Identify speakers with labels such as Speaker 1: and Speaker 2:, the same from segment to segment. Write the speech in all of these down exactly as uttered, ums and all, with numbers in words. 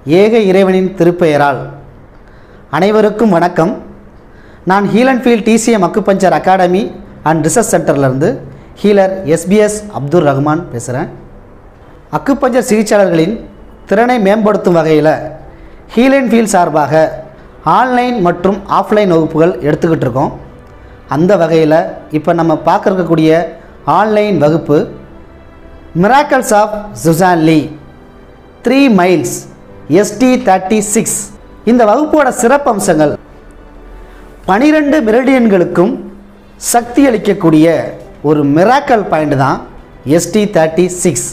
Speaker 1: ஏக இறைவனின் திருப்பெயரால் அனைவருக்கும் வணக்கம். நான் Healon Field TCM acupuncture academy and research சென்டர்லேருந்து ஹீலர் எஸ்பிஎஸ் அப்துல் ரஹ்மான் பேசுகிறேன். அக்குபஞ்சர் சிகிச்சையாளர்களின் திறனை மேம்படுத்தும் வகையில் ஹீலன் ஃபீல்ட் சார்பாக ஆன்லைன் மற்றும் ஆஃப்லைன் வகுப்புகள் எடுத்துக்கிட்டு இருக்கோம். அந்த வகையில் இப்போ நம்ம பார்க்க இருக்கக்கூடிய ஆன்லைன் வகுப்பு miracles of Zusanli three miles ST thirty six. இந்த வகுப்போட சிறப்பம்சங்கள் பனிரெண்டு மெரிடியன்களுக்கும் சக்தி அளிக்கக்கூடிய ஒரு மிராக்கல் பாயிண்ட் தான் ST thirty six.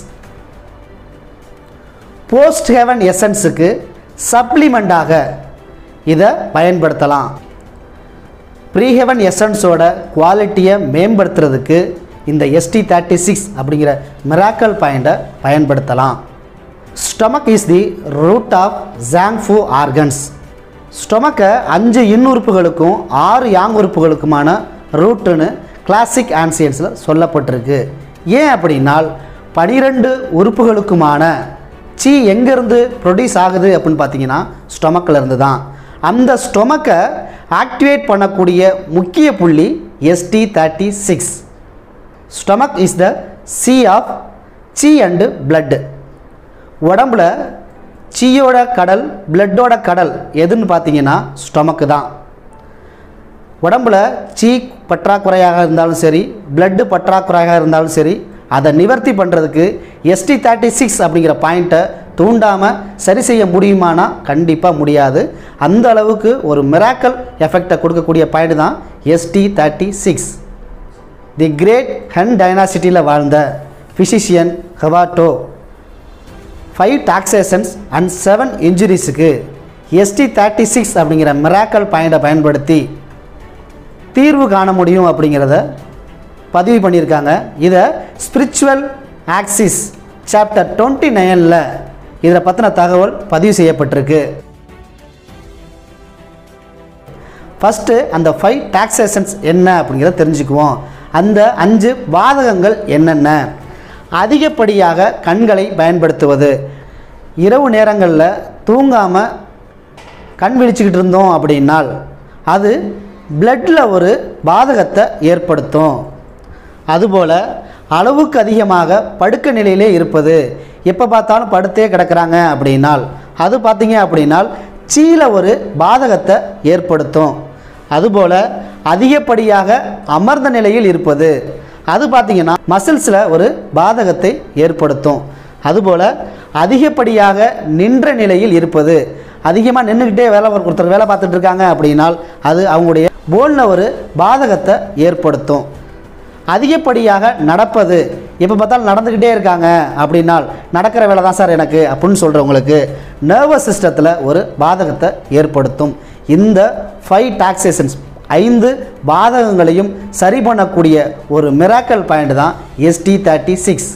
Speaker 1: Post heaven எசன்ஸுக்கு சப்ளிமெண்டாக இதை பயன்படுத்தலாம். ப்ரீ ஹெவன் எசன்ஸோட குவாலிட்டியை மேம்படுத்துறதுக்கு இந்த எஸ்டி தேர்ட்டி சிக்ஸ் அப்படிங்கிற மிராக்கல் பாயிண்டை பயன்படுத்தலாம். Stomach is the root of zang fu organs. ஸ்டொமக்கை அஞ்சு இன்னுறுப்புகளுக்கும் ஆறு யாங் உறுப்புகளுக்குமான ரூட்டுன்னு கிளாசிக் ஆன்சியன்ஸில் சொல்லப்பட்டிருக்கு. ஏன் அப்படின்னால் பனிரெண்டு உறுப்புகளுக்குமான சி எங்கேருந்து ப்ரொடியூஸ் ஆகுது அப்படின்னு பார்த்தீங்கன்னா ஸ்டொமக்கில் இருந்து தான். அந்த ஸ்டொமக்கை ஆக்டிவேட் பண்ணக்கூடிய முக்கிய புள்ளி ST thirty six. Stomach is the sea of qi and blood. உடம்புல சீயோட கடல் பிளட்டோட கடல் எதுன்னு பார்த்தீங்கன்னா ஸ்டொமக்கு தான். உடம்புல சீ பற்றாக்குறையாக இருந்தாலும் சரி, பிளட்டு பற்றாக்குறையாக இருந்தாலும் சரி, அதை நிவர்த்தி பண்ணுறதுக்கு எஸ்டி தேர்ட்டி சிக்ஸ் அப்படிங்கிற பாயிண்ட்டை தூண்டாமல் சரி செய்ய முடியுமானா கண்டிப்பாக முடியாது. அந்த அளவுக்கு ஒரு மிராக்கல் எஃபெக்டை கொடுக்கக்கூடிய பாயிண்ட் தான் ST thirty six. The great Han டைனாசிட்டியில் வாழ்ந்த physician Hua Tuo five taxations and seven இன்ஜுரிஸுக்கு எஸ்டி தேர்ட்டி சிக்ஸ் அப்படிங்கிற மிராக்கல் பாயிண்டை பயன்படுத்தி தீர்வு காண முடியும் அப்படிங்கிறத பதிவு பண்ணியிருக்காங்க. இதை ஸ்பிரிச்சுவல் ஆக்சிஸ் சாப்டர் டுவெண்ட்டி நைனில் இதை பற்றின தகவல் பதிவு செய்யப்பட்டிருக்கு. ஃபஸ்ட்டு அந்த ஃபைவ் டாக்ஸேஷன்ஸ் என்ன அப்படிங்கிறத தெரிஞ்சுக்குவோம். அந்த அஞ்சு பாதகங்கள் என்னென்ன? அதிகப்படியாக கண்களை பயன்படுத்துவது. இரவு நேரங்களில் தூங்காமல் கண் விழிச்சுக்கிட்டு இருந்தோம் அப்படின்னால் அது பிளட்டில் ஒரு பாதகத்தை ஏற்படுத்தும். அதுபோல் அளவுக்கு அதிகமாக படுக்க நிலையிலே இருப்பது. எப்போ பார்த்தாலும் படுத்தே கிடக்கிறாங்க அப்படின்னால் அது பார்த்தீங்க அப்படின்னால் சீல ஒரு பாதகத்தை ஏற்படுத்தும். அதுபோல் அதிகப்படியாக அமர்ந்த நிலையில் இருப்பது, அது பார்த்திங்கன்னா மசில்ஸில் ஒரு பாதகத்தை ஏற்படுத்தும். அதுபோல் அதிகப்படியாக நின்ற நிலையில் இருப்பது, அதிகமாக நின்றுக்கிட்டே வேலை ஒருத்தர் வேலை பார்த்துட்டு இருக்காங்க அப்படின்னால் அது அவங்களுடைய போனில் ஒரு பாதகத்தை ஏற்படுத்தும். அதிகப்படியாக நடப்பது, எப்போ பார்த்தாலும் நடந்துக்கிட்டே இருக்காங்க அப்படின்னால் நடக்கிற வேலை தான் சார் எனக்கு அப்படின்னு சொல்கிறவங்களுக்கு நர்வஸ் சிஸ்டத்தில் ஒரு பாதகத்தை ஏற்படுத்தும். இந்த ஃபைவ் டாக்ஸேஷன்ஸ் ஐந்து பாதகங்களையும் சரி பண்ணக்கூடிய ஒரு மிராக்கல் பாயிண்ட் தான் எஸ்டி தேர்ட்டி சிக்ஸ்.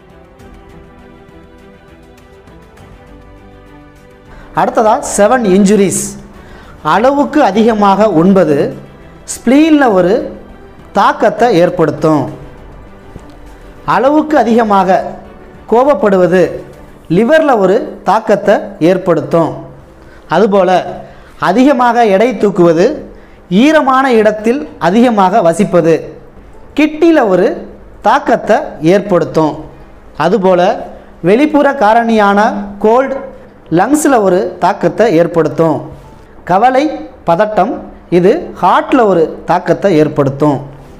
Speaker 1: அடுத்ததாக செவன் இன்ஜுரிஸ். அளவுக்கு அதிகமாக உண்பது ஸ்ப்ளீனில் ஒரு தாக்கத்தை ஏற்படுத்தும். அளவுக்கு அதிகமாக கோபப்படுவது லிவரில் ஒரு தாக்கத்தை ஏற்படுத்தும். அதுபோல் அதிகமாக எடை தூக்குவது, ஈரமான இடத்தில் அதிகமாக வசிப்பது கிட்னியில் ஒரு தாக்கத்தை ஏற்படுத்தும். அதுபோல் வெளிப்புற காரணியான கோல்டு லங்ஸில் ஒரு தாக்கத்தை ஏற்படுத்தும். கவலை பதட்டம் இது ஹார்ட்டில் ஒரு தாக்கத்தை ஏற்படுத்தும்.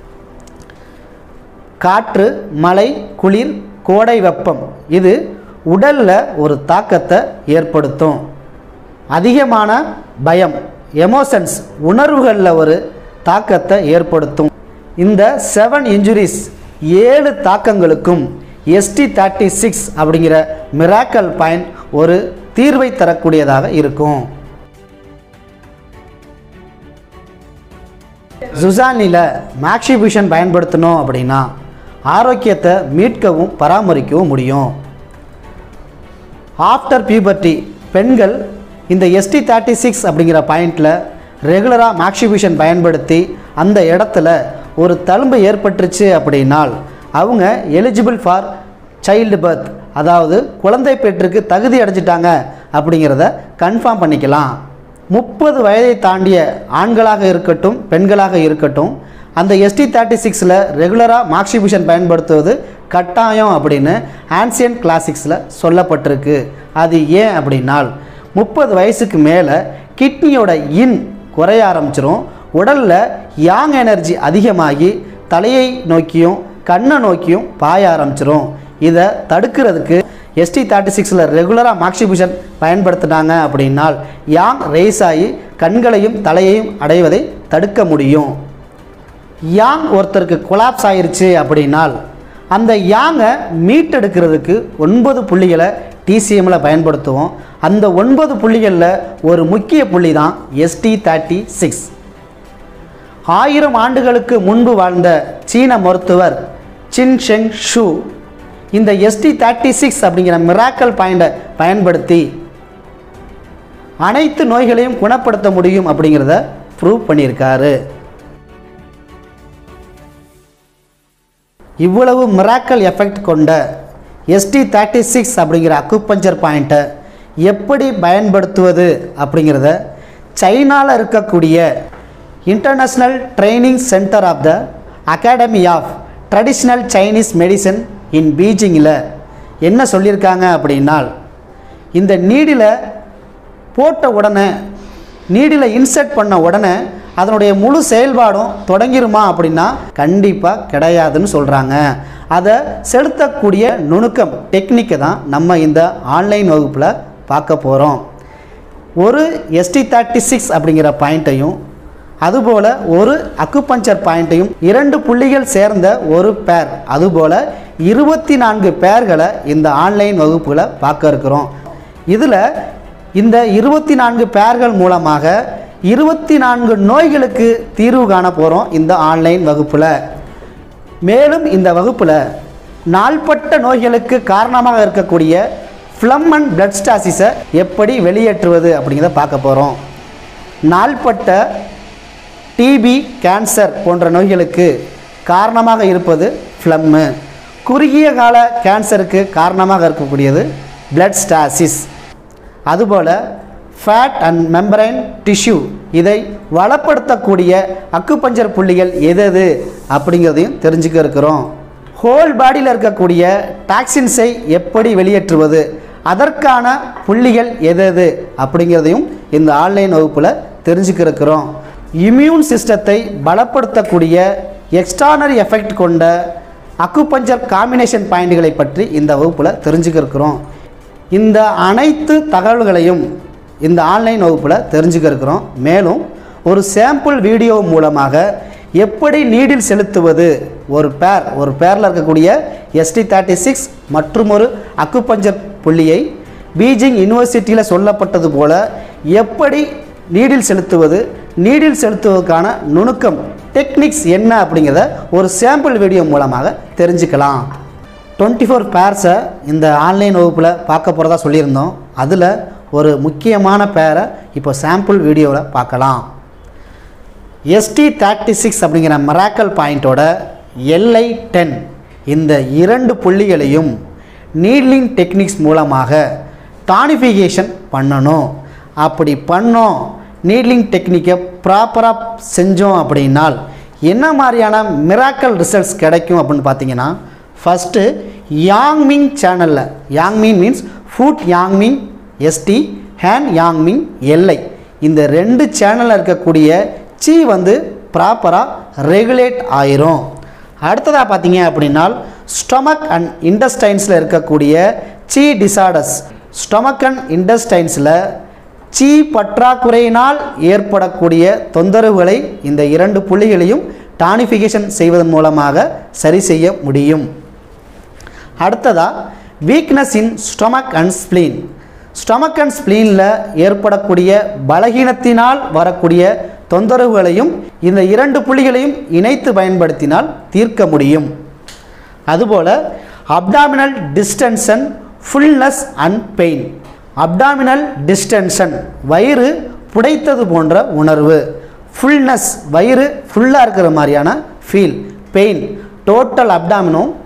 Speaker 1: காற்று மழை குளிர் கோடை வெப்பம் இது உடலில் ஒரு தாக்கத்தை ஏற்படுத்தும். அதிகமான பயம் எமோஷன்ஸ் உணர்வுகளில் ஒரு தாக்கத்தை ஏற்படுத்தும். இந்த செவன் இன்ஜுரிஸ் ஏழு தாக்கங்களுக்கும் எஸ்டி தேர்ட்டி சிக்ஸ் அப்படிங்கிற மிராக்கல் பாயிண்ட் ஒரு தீர்வை தரக்கூடியதாக இருக்கும். ஜுசான்லியில் மேக்ஸிபியூஷன் பயன்படுத்தணும் அப்படின்னா ஆரோக்கியத்தை மீட்கவும் பராமரிக்கவும் முடியும். ஆஃப்டர் பியூபர்ட்டி பெண்கள் இந்த எஸ்டி தேர்ட்டி சிக்ஸ் அப்படிங்கிற பாயிண்டில் ரெகுலராக மேக்ஸிபியூஷன் பயன்படுத்தி அந்த இடத்துல ஒரு தழும்பு ஏற்பட்டுருச்சு அப்படின்னால் அவங்க எலிஜிபிள் ஃபார் சைல்டு பர்த், அதாவது குழந்தை பெற்றுக்கு தகுதி அடைஞ்சிட்டாங்க அப்படிங்கிறத கன்ஃபார்ம் பண்ணிக்கலாம். முப்பது வயதை தாண்டிய ஆண்களாக இருக்கட்டும் பெண்களாக இருக்கட்டும் அந்த எஸ்டி தேர்ட்டி சிக்ஸில் ரெகுலராக மார்க்சிபியூஷன் பயன்படுத்துவது கட்டாயம் அப்படின்னு ஆன்சியன்ட் கிளாசிக்ஸில் சொல்லப்பட்டிருக்கு. அது ஏன் அப்படின்னால் முப்பது வயசுக்கு மேலே கிட்னியோட இன் குறைய ஆரம்பிச்சிடும். உடலில் யாங் எனர்ஜி அதிகமாகி தலையை நோக்கியும் கண்ணை நோக்கியும் பாய ஆரம்பிச்சிடும். இதை தடுக்கிறதுக்கு எஸ்டி தேர்ட்டி சிக்ஸில் ரெகுலராக மார்க்சிபியூஷன் பயன்படுத்தினாங்க அப்படின்னால் யாங் ரேஸ் ஆகி கண்களையும் தலையையும் அடைவதை தடுக்க முடியும். யாங் ஒருத்தருக்கு கொலாப்ஸ் ஆயிருச்சு அப்படின்னால் அந்த யாங்கை மீட்டெடுக்கிறதுக்கு ஒன்பது புள்ளிகளை டிசிஎம்மில் பயன்படுத்துவோம். அந்த ஒன்பது புள்ளிகளில் ஒரு முக்கிய புள்ளி தான் எஸ்டி தேர்ட்டி சிக்ஸ். ஆயிரம் ஆண்டுகளுக்கு முன்பு வாழ்ந்த சீன மருத்துவர் சின் ஷெங் ஷூ இந்த எஸ்டி தேர்ட்டி சிக்ஸ் அப்படிங்கிற மிராக்கல் பாயிண்டை பயன்படுத்தி அனைத்து நோய்களையும் குணப்படுத்த முடியும் அப்படிங்கிறத ப்ரூவ் பண்ணியிருக்காரு. இவ்வளவு மிராக்கல் எஃபெக்ட் கொண்ட எஸ்டி தேர்ட்டி சிக்ஸ் அப்படிங்கிற அக்குபஞ்சர் பாயிண்ட்டை எப்படி பயன்படுத்துவது அப்படிங்கிறத சைனாவில் இருக்கக்கூடிய international training centre of the academy of traditional Chinese medicine in பீஜிங்கில் என்ன சொல்லியிருக்காங்க அப்படின்னால் இந்த நீடில் போட்ட உடனே நீடில் இன்சர்ட் பண்ண உடனே அதனுடைய முழு செயல்பாடும் தொடங்கிருமா அப்படின்னா கண்டிப்பாக கிடையாதுன்னு சொல்கிறாங்க. அதை செலுத்தக்கூடிய நுணுக்கம் டெக்னிக்கை தான் நம்ம இந்த ஆன்லைன் வகுப்பில் பார்க்க போகிறோம். ஒரு எஸ்டி தேர்ட்டி சிக்ஸ் அப்படிங்கிற பாயிண்ட்டையும் அதுபோல் ஒரு அக்குபஞ்சர் பாயிண்ட்டையும் இரண்டு புள்ளிகள் சேர்ந்த ஒரு பேர் அதுபோல் இருபத்தி நான்கு பேர்களை இந்த ஆன்லைன் வகுப்பில் பார்க்க இருக்கிறோம். இதில் இந்த இருபத்தி நான்கு பேர்கள் மூலமாக இருபத்தி நான்கு நோய்களுக்கு தீர்வு காண போகிறோம் இந்த ஆன்லைன் வகுப்பில். மேலும் இந்த வகுப்பில் நாள்பட்ட நோய்களுக்கு காரணமாக இருக்கக்கூடிய ஃப்ளம் அண்ட் பிளட் ஸ்டாசிஸை எப்படி வெளியேற்றுவது அப்படிங்கிறத பார்க்க போகிறோம். நாள்பட்ட டிபி கேன்சர் போன்ற நோய்களுக்கு காரணமாக இருப்பது ஃப்ளம்மு. குறுகிய கால கேன்சருக்கு காரணமாக இருக்கக்கூடியது பிளட் ஸ்டாசிஸ். அதுபோல் ஃபேட் அண்ட் மெம்பரைன் டிஷ்யூ இதை வளப்படுத்தக்கூடிய அக்குபஞ்சர் புள்ளிகள் எது எது அப்படிங்கிறதையும் தெரிஞ்சுக்க இருக்கிறோம். ஹோல் பாடியில் இருக்கக்கூடிய டாக்ஸின்ஸை எப்படி வெளியேற்றுவது அதற்கான புள்ளிகள் எது எது அப்படிங்கிறதையும் இந்த ஆன்லைன் வகுப்பில் தெரிஞ்சுக்க இருக்கிறோம். இம்யூன் சிஸ்டத்தை பலப்படுத்தக்கூடிய எக்ஸ்ட்ரானரி எஃபெக்ட் கொண்ட அக்குபஞ்சர் காம்பினேஷன் பாயிண்ட்களை பற்றி இந்த வகுப்பில் தெரிஞ்சுக்க இருக்கிறோம். இந்த அனைத்து தகவல்களையும் இந்த ஆன்லைன் வகுப்பில் தெரிஞ்சுக்க இருக்கிறோம். மேலும் ஒரு சாம்பிள் வீடியோ மூலமாக எப்படி நீடில் செலுத்துவது ஒரு பேர் ஒரு பேரில் இருக்கக்கூடிய எஸ்டி தேர்ட்டி சிக்ஸ் மற்றும் ஒரு அக்குபஞ்சர் புள்ளியை பீஜிங் யூனிவர்சிட்டியில் சொல்லப்பட்டது போல எப்படி நீடில் செலுத்துவது நீடில் செலுத்துவதற்கான நுணுக்கம் டெக்னிக்ஸ் என்ன அப்படிங்கிறத ஒரு சாம்பிள் வீடியோ மூலமாக தெரிஞ்சுக்கலாம். டுவெண்ட்டி ஃபோர் பேர்ஸை இந்த ஆன்லைன் வகுப்பில் பார்க்க போகிறதா சொல்லியிருந்தோம். அதில் ஒரு முக்கியமான பேரை இப்போ சாம்பிள் வீடியோவில் பார்க்கலாம். எஸ்டி தேர்ட்டி சிக்ஸ் அப்படிங்கிற மிராக்கல் பாயிண்ட்டோட எல்ஐ டென் இந்த இரண்டு புள்ளிகளையும் நீட்லிங் டெக்னிக்ஸ் மூலமாக டானிஃபிகேஷன் பண்ணணும். அப்படி பண்ணோம் நீட்லிங் டெக்னிக்கை ப்ராப்பராக செஞ்சோம் அப்படின்னால் என்ன மாதிரியான மிராக்கல் ரிசல்ட்ஸ் கிடைக்கும் அப்படின்னு பார்த்தீங்கன்னா ஃபஸ்ட்டு யாங்மிங் சேனலில் யாங்மிங் means food யாங்மிங் ST hand யாங்மிங் LI இந்த ரெண்டு சேனலில் இருக்கக்கூடிய சி வந்து ப்ராப்பராக ரெகுலேட் ஆயிரும். அடுத்ததாக பார்த்தீங்க அப்படின்னா ஸ்டொமக் அண்ட் இன்டஸ்டைன்ஸில் இருக்கக்கூடிய சி டிசார்டர்ஸ் ஸ்டொமக் அண்ட் இன்டஸ்டைன்ஸில் சி பற்றாக்குறையினால் ஏற்படக்கூடிய தொந்தரவுகளை இந்த இரண்டு புள்ளிகளையும் டானிஃபிகேஷன் செய்வதன் மூலமாக சரி செய்ய முடியும். அடுத்ததாக weakness in stomach and spleen stomach and ஸ்ப்ளீனில் ஏற்படக்கூடிய பலகீனத்தினால் வரக்கூடிய தொந்தரவுகளையும் இந்த இரண்டு புள்ளிகளையும் இணைத்து பயன்படுத்தினால் தீர்க்க முடியும். அதுபோல் abdominal distension fullness and pain abdominal distension வயிறு புடைத்தது போன்ற உணர்வு ஃபுல்னஸ் வயிறு ஃபுல்லாக இருக்கிற மாதிரியான ஃபீல் பெயின் டோட்டல் அப்டாமினும்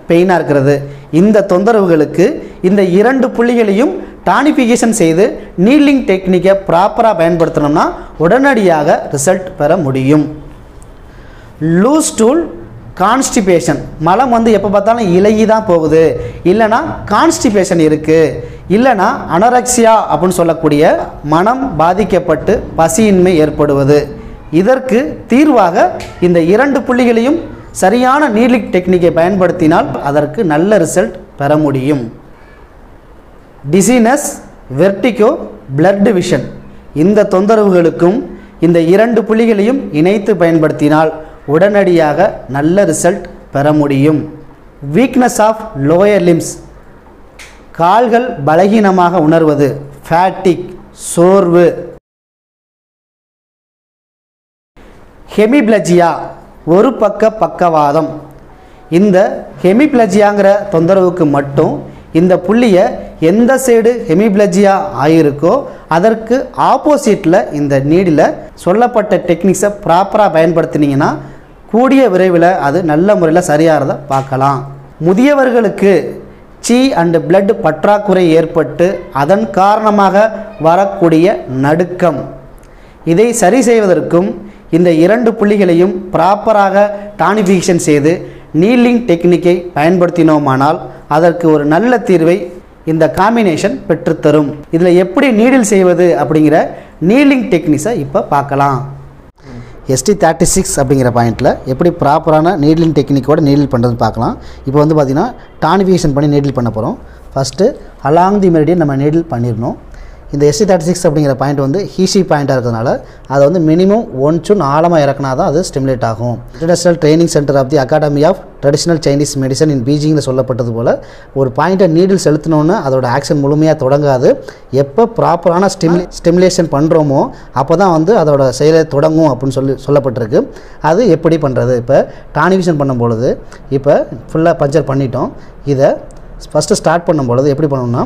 Speaker 1: பெயினாக இருக்கிறது. இந்த தொந்தரவுகளுக்கு இந்த இரண்டு புள்ளிகளையும் டானிஃபிகேஷன் செய்து நீட்லிங் டெக்னிக்கை ப்ராப்பராக பயன்படுத்தினோம்னா உடனடியாக ரிசல்ட் பெற முடியும். லூஸ் ஸ்டூல் கான்ஸ்டிபேஷன், மலம் வந்து எப்போ பார்த்தாலும் இலகி தான் போகுது, இல்லைனா கான்ஸ்டிபேஷன் இருக்குது, இல்லைனா அனரெக்சியா அப்படின்னு சொல்லக்கூடிய மனம் பாதிக்கப்பட்டு பசியின்மை ஏற்படுவது. இதற்கு தீர்வாக இந்த இரண்டு புள்ளிகளையும் சரியான நீட்லிங் டெக்னிக்கை பயன்படுத்தினால் அதற்கு நல்ல ரிசல்ட் பெற முடியும். டிசீனஸ், வெர்டிகோ, பிளட் விஷன், இந்த தொந்தரவுகளுக்கும் இந்த இரண்டு புள்ளிகளையும் இணைத்து பயன்படுத்தினால் உடனடியாக நல்ல ரிசல்ட் பெற முடியும். வீக்னஸ் ஆஃப் லோயர் லிம்ஸ், கால்கள் பலகீனமாக உணர்வது, ஃபேட்டிக், சோர்வு. ஹெமிப்ளஜியா, ஒரு பக்க பக்கவாதம். இந்த ஹெமிப்ளஜியாங்கிற தொந்தரவுக்கு மட்டும் இந்த புள்ளியை எந்த சைடு ஹெமிப்ளஜியா ஆகியிருக்கோ அதற்கு ஆப்போசிட்டில் இந்த நீடில் சொல்லப்பட்ட டெக்னிக்ஸை ப்ராப்பராக பயன்படுத்தினீங்கன்னா கூடிய விரைவில் அது நல்ல முறையில் சரியாகிறத பார்க்கலாம். முதியவர்களுக்கு சீ அண்டு பிளட் பற்றாக்குறை ஏற்பட்டு அதன் காரணமாக வரக்கூடிய நடுக்கம், இதை சரி செய்வதற்கும் இந்த இரண்டு புள்ளிகளையும் ப்ராப்பராக டானிஃபிகேஷன் செய்து நீட்லிங் டெக்னிக்கை பயன்படுத்தினோமானால் அதற்கு ஒரு நல்ல தீர்வை இந்த காம்பினேஷன் பெற்றுத்தரும். இதில் எப்படி நீடில் செய்வது அப்படிங்கிற நீட்லிங் டெக்னிக்ஸை இப்போ பார்க்கலாம். எஸ்டி தேர்ட்டி சிக்ஸ் அப்படிங்கிற பாயிண்ட்டில் எப்படி ப்ராப்பரான நீட்லிங் டெக்னிக்கோட நீடில் பண்ணுறதுன்னு பார்க்கலாம். இப்போ வந்து பார்த்திங்கன்னா டானிஃபிகேஷன் பண்ணி நீடில் பண்ண போகிறோம். ஃபஸ்ட்டு அலாங் தி மெரிடியன் நம்ம நீடில் பண்ணிடணும். இந்த எஸ்டி தேர்ட்டி சிக்ஸ் அப்படிங்கிற பாயிண்ட் வந்து ஹீசி பாயிண்ட்டாக இருக்கிறதுனால அதை வந்து மினிமம் ஒன் சுன் ஆழமாக இறக்குனா தான் அது ஸ்டிமுலேட் ஆகும். International training centre of the academy of traditional Chinese medicine in பீஜிங்கில் சொல்லப்பட்டது போல் ஒரு பாயிண்ட்டை நீடில் செலுத்தினோன்னு அதோட ஆக்ஷன் முழுமையாக தொடங்காது. எப்போ ப்ராப்பரான ஸ்டிமுலே ஸ்டிமுலேஷன் பண்ணுறோமோ அப்போ தான் வந்து அதோட செயலை தொடங்கும் அப்படின்னு சொல்லி சொல்லப்பட்டிருக்கு. அது எப்படி பண்ணுறது? இப்போ டானிஃபிகேஷன் பண்ணும்பொழுது இப்போ ஃபுல்லாக பஞ்சர் பண்ணிட்டோம். இதை ஃபஸ்ட்டு ஸ்டார்ட் பண்ணும்பொழுது எப்படி பண்ணணும்னா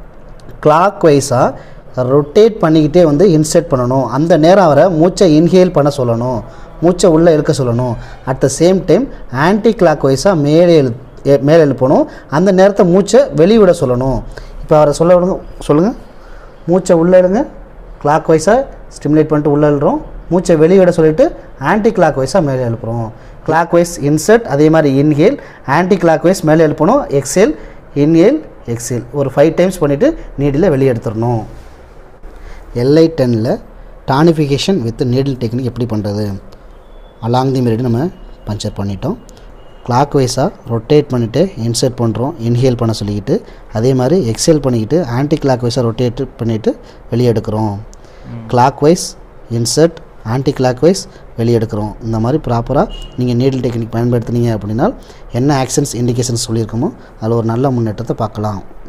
Speaker 1: கிளாக் வைஸாக ரொட்டேட் பண்ணிக்கிட்டே வந்து இன்செர்ட் பண்ணணும். அந்த நேரம் அவரை மூச்சை இன்ஹேல் பண்ண சொல்லணும், மூச்சை உள்ளே இழுக்க சொல்லணும். At the same time anti clock வைஸாக மேலே எழு மேலே எழுப்பணும். அந்த நேரத்தை மூச்சை வெளிவிட சொல்லணும். இப்போ அவரை சொல்ல விடுங்க, சொல்லுங்கள். மூச்சை உள்ளே எழுங்க, கிளாக் வைஸாக ஸ்டிமுலேட் பண்ணிட்டு உள்ளே எழுறோம். மூச்சை வெளிவிட சொல்லிவிட்டு ஆன்டி கிளாக் வைஸாக மேலே எழுப்புறோம். கிளாக் வைஸ் இன்செர்ட், அதே மாதிரி இன்ஹேல், ஆன்டி கிளாக் வைஸ் மேலே எழுப்பணும், எக்ஸேல், இன்ஹேல், எக்ஸேல் ஒரு ஃபைவ் டைம்ஸ் பண்ணிவிட்டு நீடில் வெளியே எடுத்துடணும். எல்ஐ டென்னில் டானிஃபிகேஷன் வித் நீடில் டெக்னிக் எப்படி பண்ணுறது? அலாங் தி மெரிடியன் நம்ம பஞ்சர் பண்ணிட்டோம். கிளாக் வைஸாக ரொட்டேட் பண்ணிவிட்டு இன்செர்ட் பண்ணுறோம், இன்ஹேல் பண்ண சொல்லிக்கிட்டு, அதே மாதிரி எக்ஸேல் பண்ணிக்கிட்டு ஆன்டி கிளாக் வைஸாக ரொட்டேட் பண்ணிவிட்டு வெளியே எடுக்கிறோம். Clockwise insert, anticlockwise வெளியே எடுக்கிறோம். இந்த மாதிரி ப்ராப்பராக நீங்கள் நீடில் டெக்னிக் பயன்படுத்தினீங்க அப்படின்னா என்ன ஆக்ஷன்ஸ் இண்டிகேஷன்ஸ் சொல்லியிருக்கோமோ அதில் ஒரு நல்ல முன்னேற்றத்தை பார்க்கலாம்.